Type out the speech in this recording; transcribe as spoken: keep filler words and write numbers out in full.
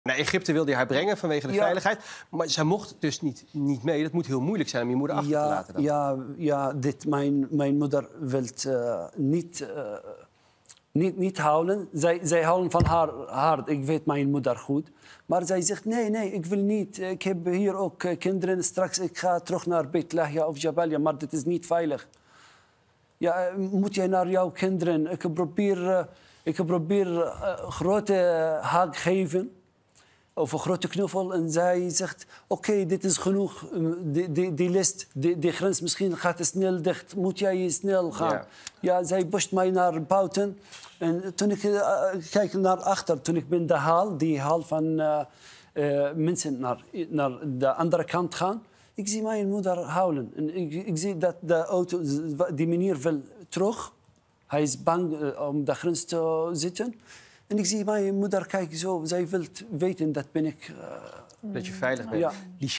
Naar Egypte wilde hij haar brengen vanwege de Ja. veiligheid. Maar zij mocht dus niet, niet mee. Dat moet heel moeilijk zijn om je moeder achter ja, te laten. Dan. Ja, ja dit, mijn, mijn moeder wil uh, niet, uh, niet, niet huilen. Zij, zij houden van haar hart. Ik weet mijn moeder goed. Maar zij zegt, nee, nee, ik wil niet. Ik heb hier ook uh, kinderen. Straks ik ga terug naar Beit Lahia of Jabalia. Maar dit is niet veilig. Ja, moet jij naar jouw kinderen? Ik probeer, uh, ik probeer uh, grote uh, haak geven. Of een grote knuffel. En zij zegt, oké, okay, dit is genoeg. Die, die, die list, die, die grens misschien gaat snel dicht. Moet jij snel gaan? Ja, ja zij pusht mij naar buiten. En toen ik uh, kijk naar achter, toen ik ben de haal, die haal van uh, uh, mensen naar, naar de andere kant gaan. Ik zie mijn moeder huilen. En ik, ik zie dat de auto, die meneer wil terug. Hij is bang uh, om de grens te zitten. En ik zie mijn moeder kijken zo. Zij wil weten dat ben ik... Uh, dat je veilig bent. Ja. Die